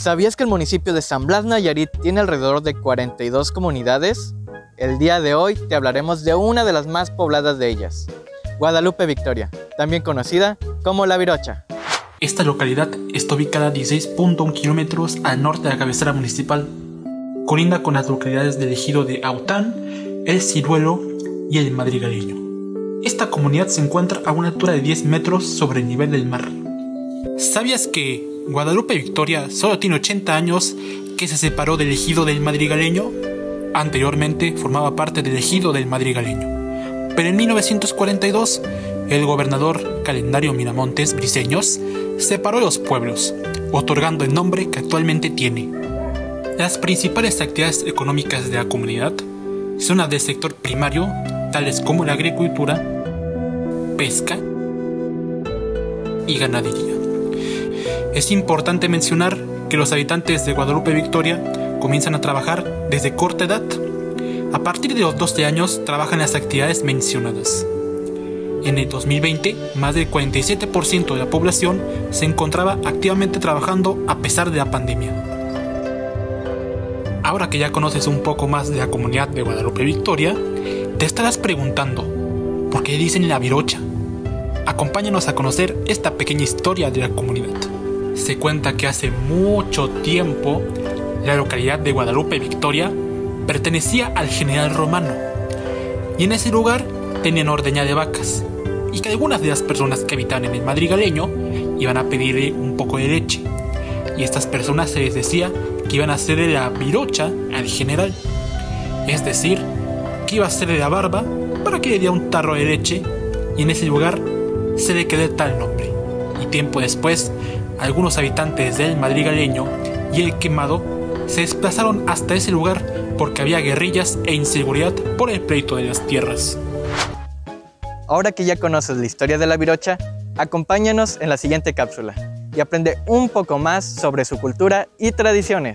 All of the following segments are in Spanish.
¿Sabías que el municipio de San Blas Nayarit tiene alrededor de 42 comunidades? El día de hoy te hablaremos de una de las más pobladas de ellas, Guadalupe Victoria, también conocida como La Virocha. Esta localidad está ubicada a 16.1 kilómetros al norte de la cabecera municipal. Colinda con las localidades del ejido de Aután, El Ciruelo y El Madrigaleño. Esta comunidad se encuentra a una altura de 10 metros sobre el nivel del mar. ¿Sabías que Guadalupe Victoria solo tiene 80 años que se separó del ejido del Madrigaleño? Anteriormente formaba parte del ejido del Madrigaleño, pero en 1942 el gobernador Calendario Miramontes Briceños separó los pueblos, otorgando el nombre que actualmente tiene. Las principales actividades económicas de la comunidad son las del sector primario, tales como la agricultura, pesca y ganadería. Es importante mencionar que los habitantes de Guadalupe Victoria comienzan a trabajar desde corta edad. A partir de los 12 años trabajan las actividades mencionadas. En el 2020, más del 47% de la población se encontraba activamente trabajando a pesar de la pandemia. Ahora que ya conoces un poco más de la comunidad de Guadalupe Victoria, te estarás preguntando, ¿por qué dicen La Virocha? Acompáñanos a conocer esta pequeña historia de la comunidad. Se cuenta que hace mucho tiempo, la localidad de Guadalupe Victoria pertenecía al general romano, y en ese lugar tenían ordeña de vacas, y que algunas de las personas que habitaban en el Madrigaleño iban a pedirle un poco de leche, y estas personas se les decía que iban a hacerle la virocha al general, es decir, que iba a hacerle la barba para que le diera un tarro de leche, y en ese lugar se le quedó tal nombre. Y tiempo después, algunos habitantes del Madrigaleño y El Quemado se desplazaron hasta ese lugar porque había guerrillas e inseguridad por el pleito de las tierras. Ahora que ya conoces la historia de La Virocha, acompáñanos en la siguiente cápsula y aprende un poco más sobre su cultura y tradiciones.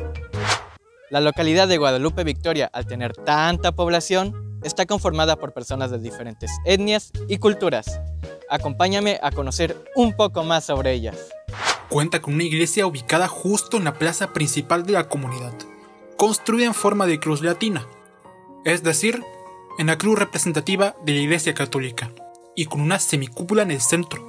La localidad de Guadalupe Victoria, al tener tanta población, está conformada por personas de diferentes etnias y culturas. Acompáñame a conocer un poco más sobre ellas. Cuenta con una iglesia ubicada justo en la plaza principal de la comunidad, construida en forma de cruz latina, es decir, en la cruz representativa de la Iglesia Católica, y con una semicúpula en el centro.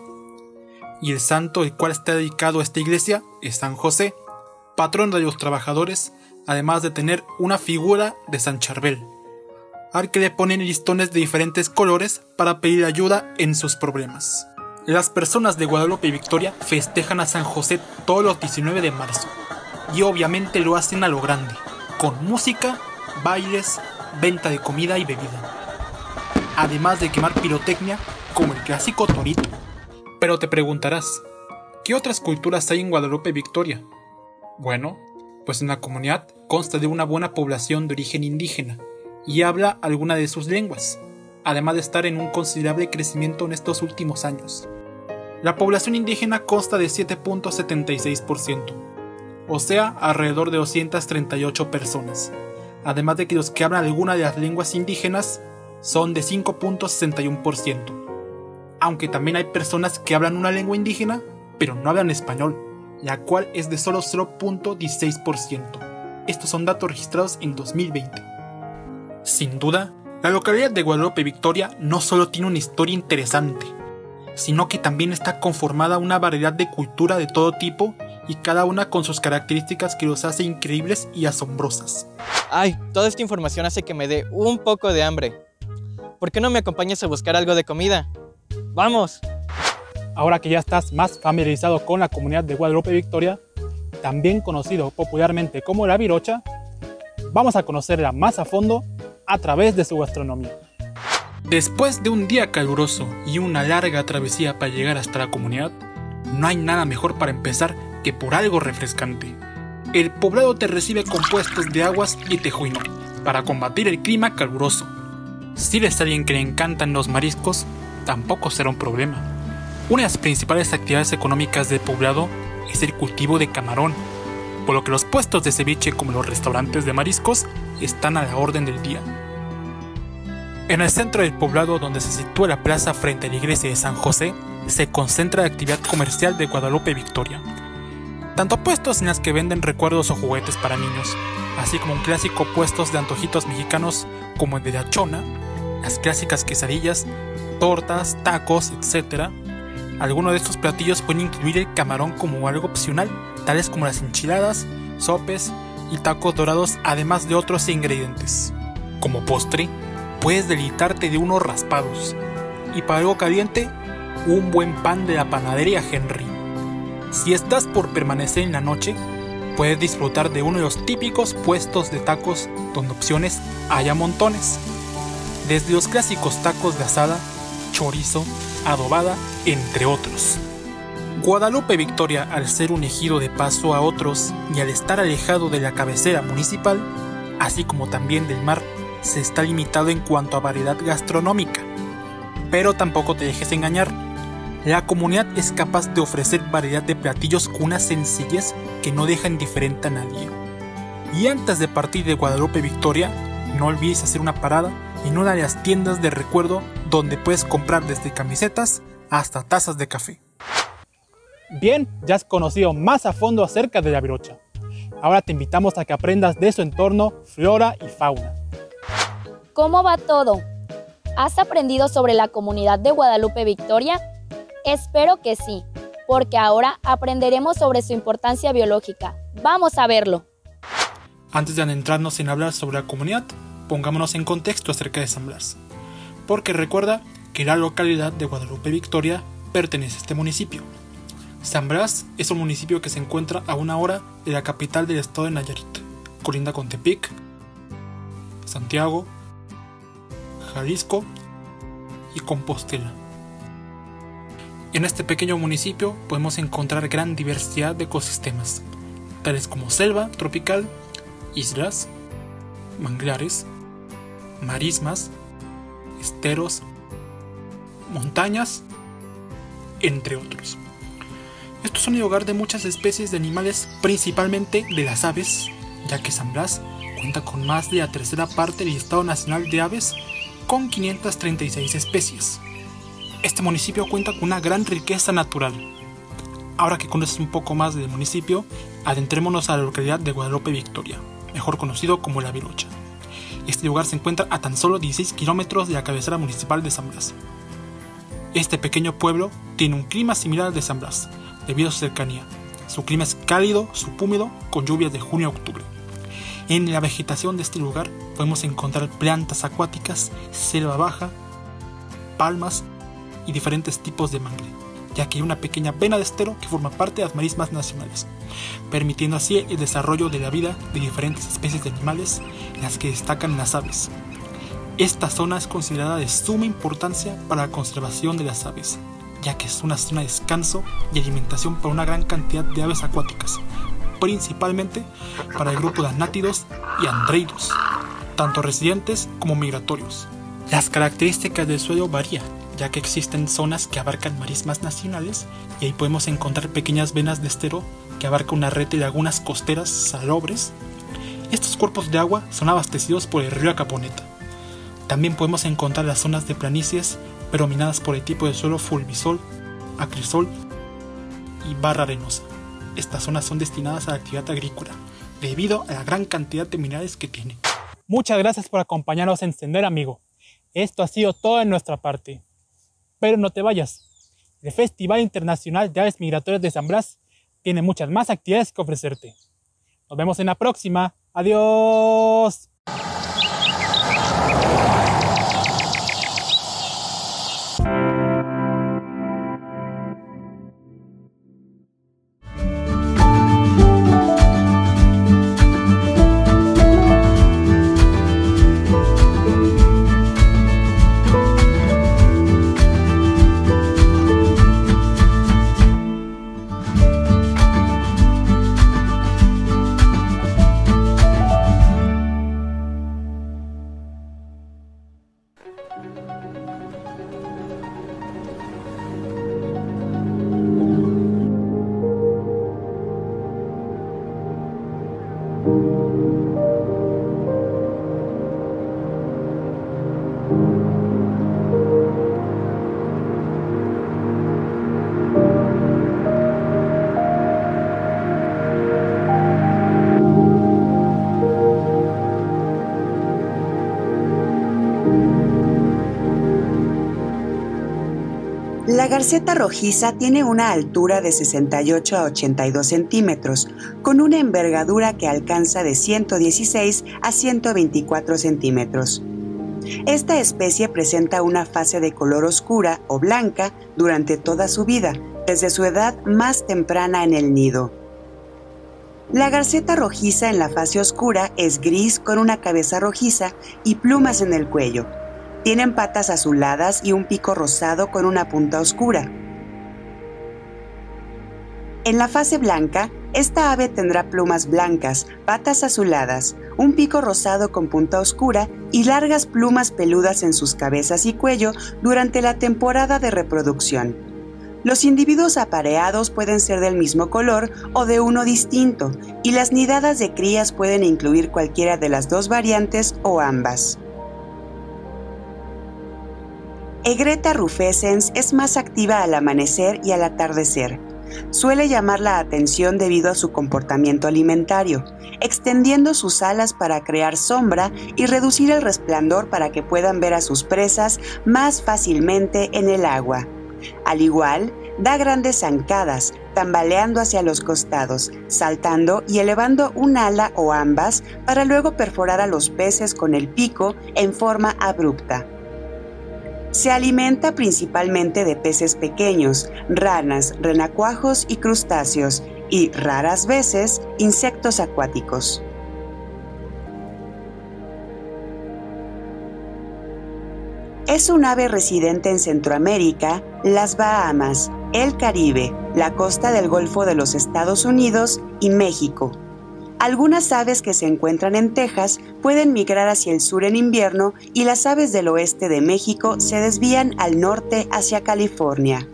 Y el santo el cual está dedicado a esta iglesia es San José, patrón de los trabajadores, además de tener una figura de San Charbel, al que le ponen listones de diferentes colores para pedir ayuda en sus problemas. Las personas de Guadalupe Victoria festejan a San José todos los 19 de marzo, y obviamente lo hacen a lo grande, con música, bailes, venta de comida y bebida, además de quemar pirotecnia como el clásico torito. Pero te preguntarás, ¿qué otras culturas hay en Guadalupe Victoria? Bueno, pues en la comunidad consta de una buena población de origen indígena y habla alguna de sus lenguas, además de estar en un considerable crecimiento en estos últimos años. La población indígena consta de 7.76%, o sea, alrededor de 238 personas, además de que los que hablan alguna de las lenguas indígenas son de 5.61%, aunque también hay personas que hablan una lengua indígena, pero no hablan español, la cual es de solo 0.16%. Estos son datos registrados en 2020. Sin duda, la localidad de Guadalupe Victoria no solo tiene una historia interesante, sino que también está conformada una variedad de cultura de todo tipo y cada una con sus características que los hace increíbles y asombrosas. Ay, toda esta información hace que me dé un poco de hambre. ¿Por qué no me acompañas a buscar algo de comida? ¡Vamos! Ahora que ya estás más familiarizado con la comunidad de Guadalupe Victoria, también conocido popularmente como La Virocha, vamos a conocerla más a fondo a través de su gastronomía. Después de un día caluroso y una larga travesía para llegar hasta la comunidad, no hay nada mejor para empezar que por algo refrescante. El poblado te recibe con puestos de aguas y tejuino para combatir el clima caluroso. Si eres alguien que le encantan los mariscos, tampoco será un problema. Una de las principales actividades económicas del poblado es el cultivo de camarón, por lo que los puestos de ceviche como los restaurantes de mariscos están a la orden del día. En el centro del poblado, donde se sitúa la plaza frente a la iglesia de San José, se concentra la actividad comercial de Guadalupe Victoria. tanto puestos en las que venden recuerdos o juguetes para niños, así como un clásico puestos de antojitos mexicanos como el de la chona, las clásicas quesadillas, tortas, tacos, etc. Algunos de estos platillos pueden incluir el camarón como algo opcional, tales como las enchiladas, sopes y tacos dorados, además de otros ingredientes. Como postre, puedes deleitarte de unos raspados, y para algo caliente, un buen pan de la panadería Henry. Si estás por permanecer en la noche, puedes disfrutar de uno de los típicos puestos de tacos donde opciones hay a montones. Desde los clásicos tacos de asada, chorizo, adobada, entre otros. Guadalupe Victoria, al ser un ejido de paso a otros y al estar alejado de la cabecera municipal, así como también del mar, se está limitado en cuanto a variedad gastronómica. Pero tampoco te dejes engañar. La comunidad es capaz de ofrecer variedad de platillos con una sencillez que no deja indiferente a nadie. Y antes de partir de Guadalupe Victoria, no olvides hacer una parada en una de las tiendas de recuerdo donde puedes comprar desde camisetas hasta tazas de café. Bien, ya has conocido más a fondo acerca de la Virocha. Ahora te invitamos a que aprendas de su entorno, flora y fauna. ¿Cómo va todo? ¿Has aprendido sobre la comunidad de Guadalupe Victoria? Espero que sí, porque ahora aprenderemos sobre su importancia biológica. ¡Vamos a verlo! Antes de adentrarnos en hablar sobre la comunidad, pongámonos en contexto acerca de San Blas. Porque recuerda que la localidad de Guadalupe Victoria pertenece a este municipio. San Blas es un municipio que se encuentra a 1 hora de la capital del estado de Nayarit. Colinda con Tepic, Santiago, Jalisco y Compostela. En este pequeño municipio podemos encontrar gran diversidad de ecosistemas, tales como selva tropical, islas, manglares, marismas, esteros, montañas, entre otros. Estos son el hogar de muchas especies de animales, principalmente de las aves, ya que San Blas cuenta con más de la tercera parte del listado nacional de aves, con 536 especies. Este municipio cuenta con una gran riqueza natural. Ahora que conoces un poco más del municipio, adentrémonos a la localidad de Guadalupe Victoria, mejor conocido como La Virocha. Este lugar se encuentra a tan solo 16 kilómetros de la cabecera municipal de San Blas. Este pequeño pueblo tiene un clima similar al de San Blas, debido a su cercanía. Su clima es cálido, subhúmedo, con lluvias de junio a octubre. En la vegetación de este lugar podemos encontrar plantas acuáticas, selva baja, palmas y diferentes tipos de mangle, ya que hay una pequeña vena de estero que forma parte de las marismas nacionales, permitiendo así el desarrollo de la vida de diferentes especies de animales, en las que destacan las aves. Esta zona es considerada de suma importancia para la conservación de las aves, ya que es una zona de descanso y alimentación para una gran cantidad de aves acuáticas, principalmente para el grupo de anátidos y andreidos, tanto residentes como migratorios. Las características del suelo varían, ya que existen zonas que abarcan marismas nacionales y ahí podemos encontrar pequeñas venas de estero que abarcan una red de lagunas costeras salobres. Estos cuerpos de agua son abastecidos por el río Acaponeta. También podemos encontrar las zonas de planicies predominadas por el tipo de suelo fulvisol, acrisol y barra arenosa. Estas zonas son destinadas a la actividad agrícola, debido a la gran cantidad de minerales que tiene. Muchas gracias por acompañarnos en Sendero Amigo. Esto ha sido todo de nuestra parte. Pero no te vayas. El Festival Internacional de Aves Migratorias de San Blas tiene muchas más actividades que ofrecerte. Nos vemos en la próxima. ¡Adiós! garceta rojiza tiene una altura de 68 a 82 centímetros, con una envergadura que alcanza de 116 a 124 centímetros. Esta especie presenta una fase de color oscura o blanca durante toda su vida, desde su edad más temprana en el nido. La garceta rojiza en la fase oscura es gris con una cabeza rojiza y plumas en el cuello. Tienen patas azuladas y un pico rosado con una punta oscura. En la fase blanca, esta ave tendrá plumas blancas, patas azuladas, un pico rosado con punta oscura y largas plumas peludas en sus cabezas y cuello durante la temporada de reproducción. Los individuos apareados pueden ser del mismo color o de uno distinto, y las nidadas de crías pueden incluir cualquiera de las dos variantes o ambas. Egretta rufescens es más activa al amanecer y al atardecer. Suele llamar la atención debido a su comportamiento alimentario, extendiendo sus alas para crear sombra y reducir el resplandor para que puedan ver a sus presas más fácilmente en el agua. Al igual, da grandes zancadas, tambaleando hacia los costados, saltando y elevando un ala o ambas para luego perforar a los peces con el pico en forma abrupta. Se alimenta principalmente de peces pequeños, ranas, renacuajos y crustáceos, y raras veces insectos acuáticos. Es un ave residente en Centroamérica, las Bahamas, el Caribe, la costa del Golfo de los Estados Unidos y México. Algunas aves que se encuentran en Texas pueden migrar hacia el sur en invierno y las aves del oeste de México se desvían al norte hacia California.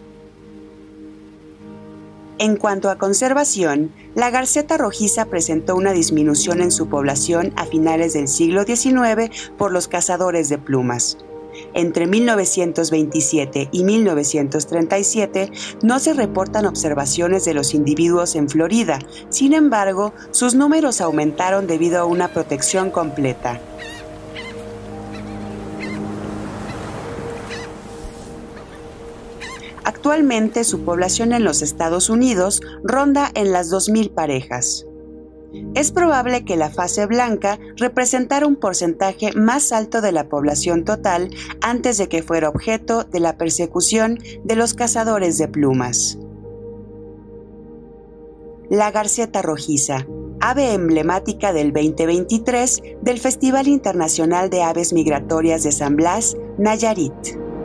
En cuanto a conservación, la garceta rojiza presentó una disminución en su población a finales del siglo XIX por los cazadores de plumas. Entre 1927 y 1937 no se reportan observaciones de los individuos en Florida, sin embargo, sus números aumentaron debido a una protección completa. Actualmente su población en los Estados Unidos ronda en las 2.000 parejas. Es probable que la fase blanca representara un porcentaje más alto de la población total antes de que fuera objeto de la persecución de los cazadores de plumas. La garceta rojiza, ave emblemática del 2023 del Festival Internacional de Aves Migratorias de San Blas, Nayarit.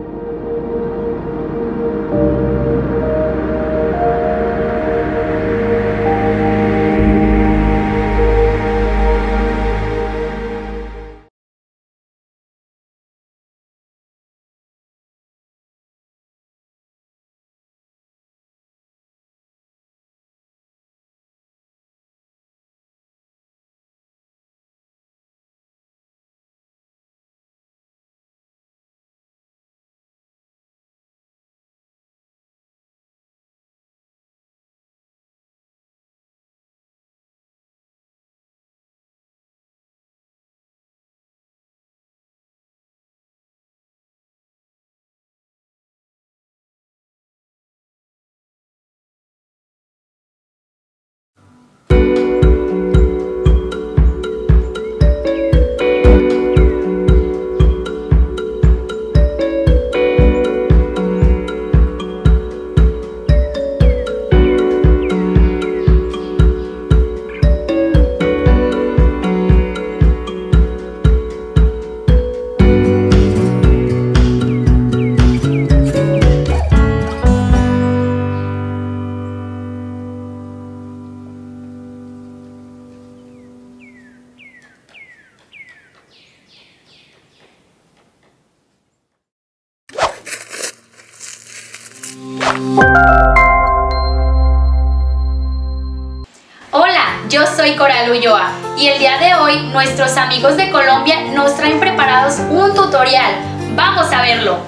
Hola, yo soy Coral Ulloa y el día de hoy nuestros amigos de Colombia nos traen preparados un tutorial. ¡Vamos a verlo!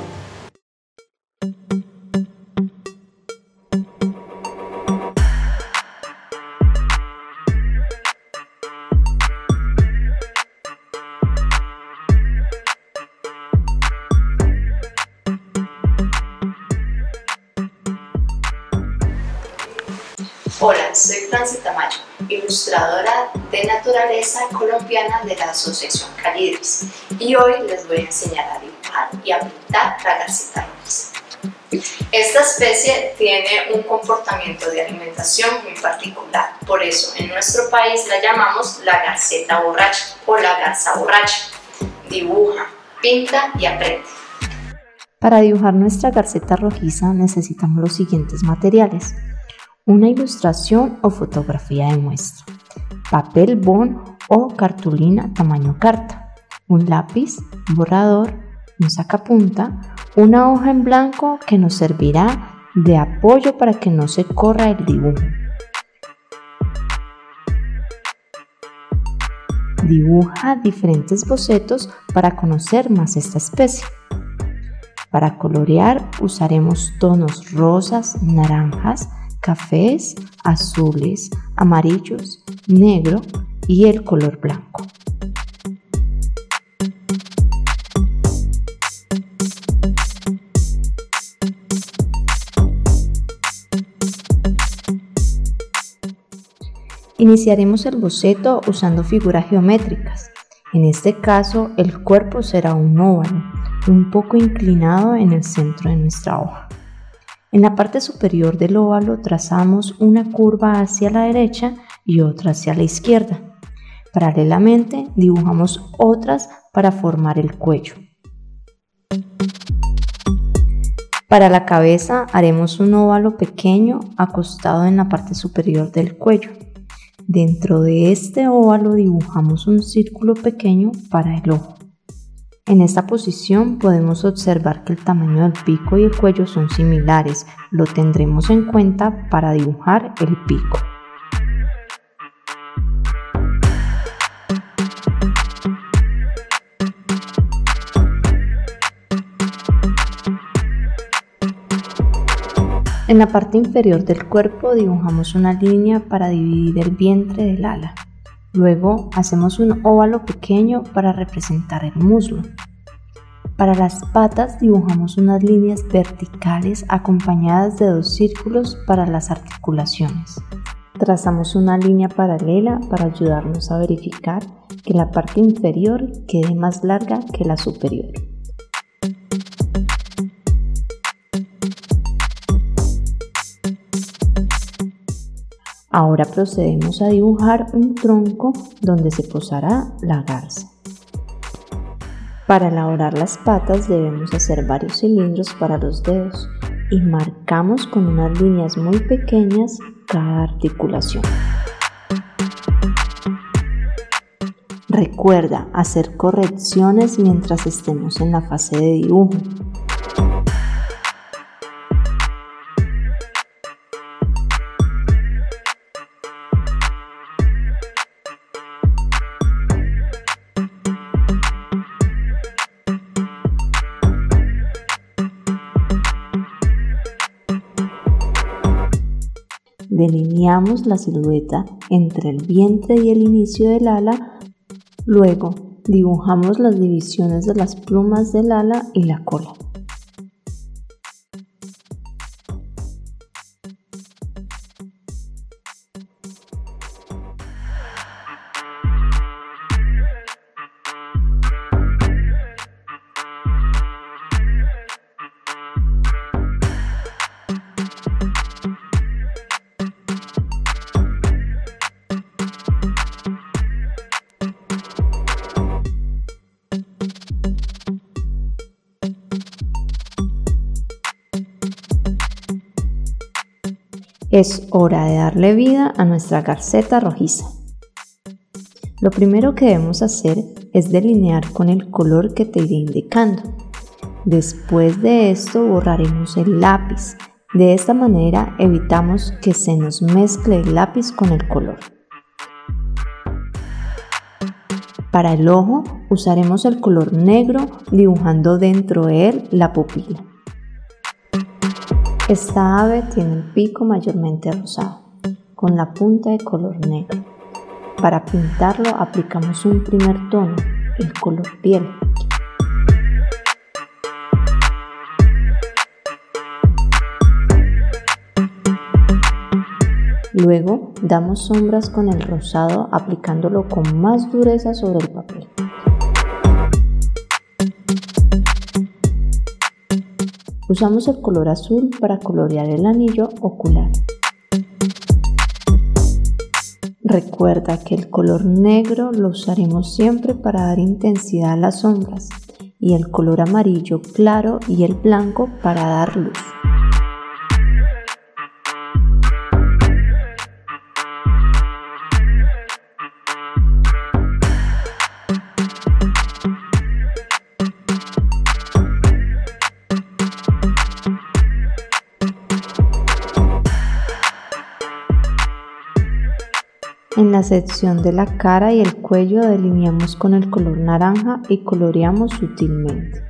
Hola, soy Franci Tamayo, ilustradora de naturaleza colombiana de la Asociación Calidris, y hoy les voy a enseñar a dibujar y a pintar la garceta rojiza. Esta especie tiene un comportamiento de alimentación muy particular, por eso en nuestro país la llamamos la garceta borracha o la garza borracha. Dibuja, pinta y aprende. Para dibujar nuestra garceta rojiza necesitamos los siguientes materiales: una ilustración o fotografía de muestra, papel bond o cartulina tamaño carta, un lápiz, borrador, un sacapunta, una hoja en blanco que nos servirá de apoyo para que no se corra el dibujo. Dibuja diferentes bocetos para conocer más esta especie. Para colorear usaremos tonos rosas, naranjas, cafés, azules, amarillos, negro y el color blanco. Iniciaremos el boceto usando figuras geométricas. En este caso, el cuerpo será un óvalo, un poco inclinado en el centro de nuestra hoja. En la parte superior del óvalo trazamos una curva hacia la derecha y otra hacia la izquierda. Paralelamente, dibujamos otras para formar el cuello. Para la cabeza haremos un óvalo pequeño acostado en la parte superior del cuello. Dentro de este óvalo dibujamos un círculo pequeño para el ojo. En esta posición podemos observar que el tamaño del pico y el cuello son similares. Lo tendremos en cuenta para dibujar el pico. En la parte inferior del cuerpo dibujamos una línea para dividir el vientre del ala. Luego hacemos un óvalo pequeño para representar el muslo. Para las patas dibujamos unas líneas verticales acompañadas de dos círculos para las articulaciones. Trazamos una línea paralela para ayudarnos a verificar que la parte inferior quede más larga que la superior. Ahora procedemos a dibujar un tronco donde se posará la garza. Para elaborar las patas debemos hacer varios cilindros para los dedos y marcamos con unas líneas muy pequeñas cada articulación. Recuerda hacer correcciones mientras estemos en la fase de dibujo. Delineamos la silueta entre el vientre y el inicio del ala, luego dibujamos las divisiones de las plumas del ala y la cola. Es hora de darle vida a nuestra garceta rojiza. Lo primero que debemos hacer es delinear con el color que te iré indicando. Después de esto borraremos el lápiz. De esta manera evitamos que se nos mezcle el lápiz con el color. Para el ojo usaremos el color negro dibujando dentro de él la pupila. Esta ave tiene el pico mayormente rosado, con la punta de color negro. Para pintarlo aplicamos un primer tono, el color piel. Luego damos sombras con el rosado aplicándolo con más dureza sobre el papel. Usamos el color azul para colorear el anillo ocular. Recuerda que el color negro lo usaremos siempre para dar intensidad a las sombras y el color amarillo claro y el blanco para dar luz. En la sección de la cara y el cuello delineamos con el color naranja y coloreamos sutilmente.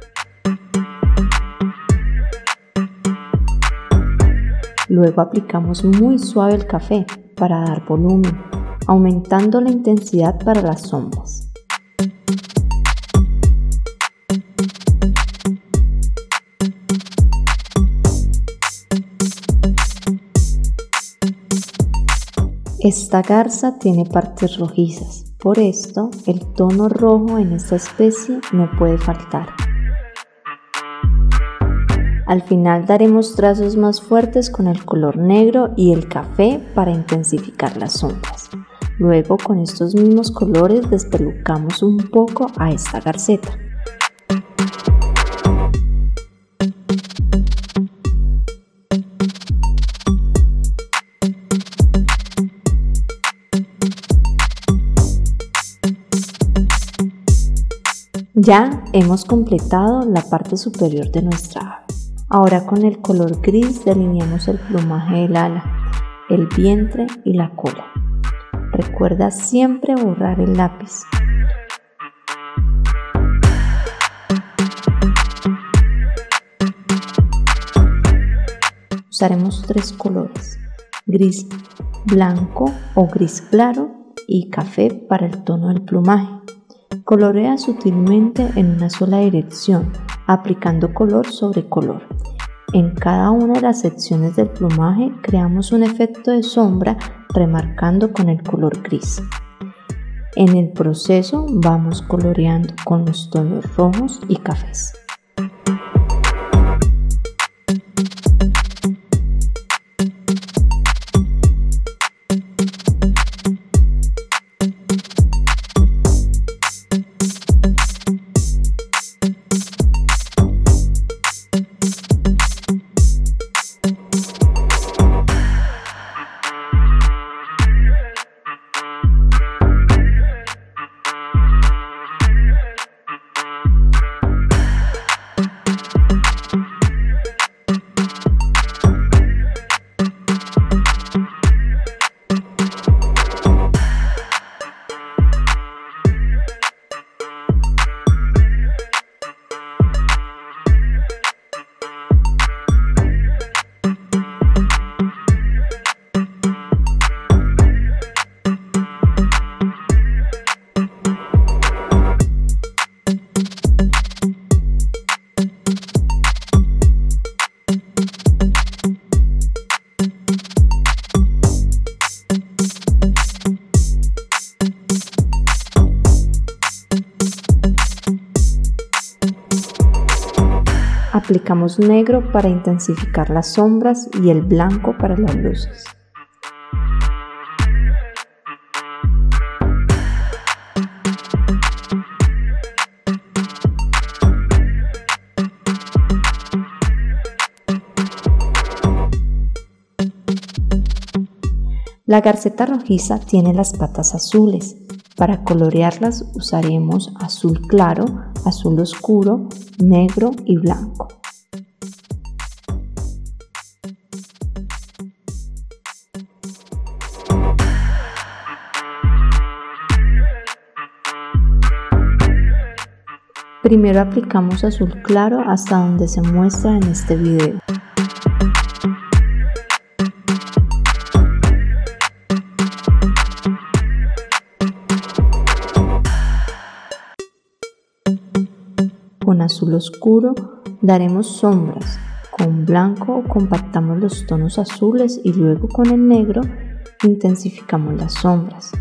Luego aplicamos muy suave el café para dar volumen, aumentando la intensidad para las sombras. Esta garza tiene partes rojizas, por esto el tono rojo en esta especie no puede faltar. Al final daremos trazos más fuertes con el color negro y el café para intensificar las sombras. Luego con estos mismos colores despelucamos un poco a esta garceta. Ya hemos completado la parte superior de nuestra ave. Ahora con el color gris delineamos el plumaje del ala, el vientre y la cola. Recuerda siempre borrar el lápiz. Usaremos 3 colores, gris blanco o gris claro y café para el tono del plumaje. Colorea sutilmente en una sola dirección, aplicando color sobre color. En cada una de las secciones del plumaje creamos un efecto de sombra remarcando con el color gris. En el proceso vamos coloreando con los tonos rojos y cafés. Aplicamos negro para intensificar las sombras y el blanco para las luces. La garceta rojiza tiene las patas azules. Para colorearlas usaremos azul claro, azul oscuro, negro y blanco. Primero aplicamos azul claro hasta donde se muestra en este video. Con azul oscuro daremos sombras, con blanco compactamos los tonos azules y luego con el negro intensificamos las sombras.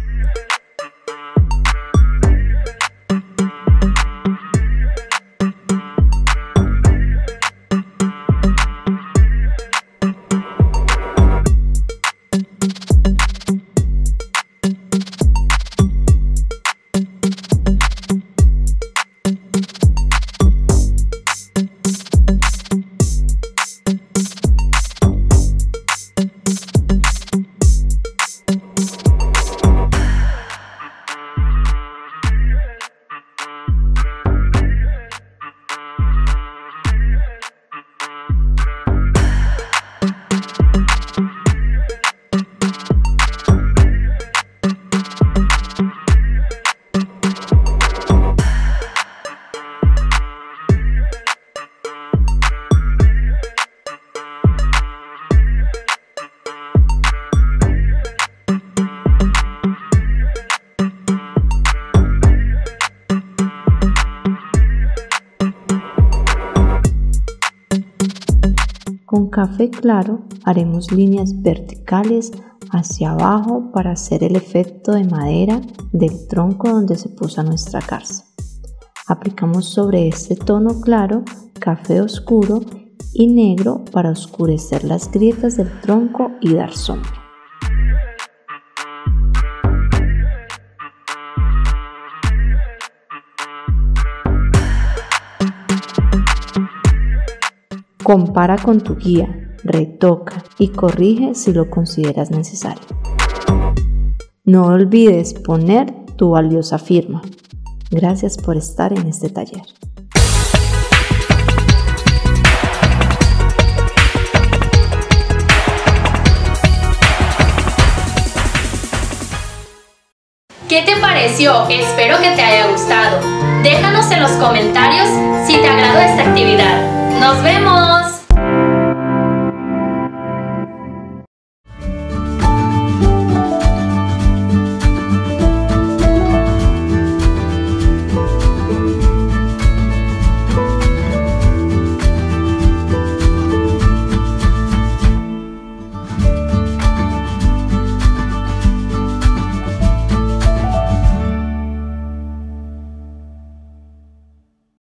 Con café claro haremos líneas verticales hacia abajo para hacer el efecto de madera del tronco donde se posa nuestra garza. Aplicamos sobre este tono claro café oscuro y negro para oscurecer las grietas del tronco y dar sombra. Compara con tu guía, retoca y corrige si lo consideras necesario. No olvides poner tu valiosa firma. Gracias por estar en este taller. ¿Qué te pareció? Espero que te haya gustado. Déjanos en los comentarios si te agradó esta actividad. ¡Nos vemos!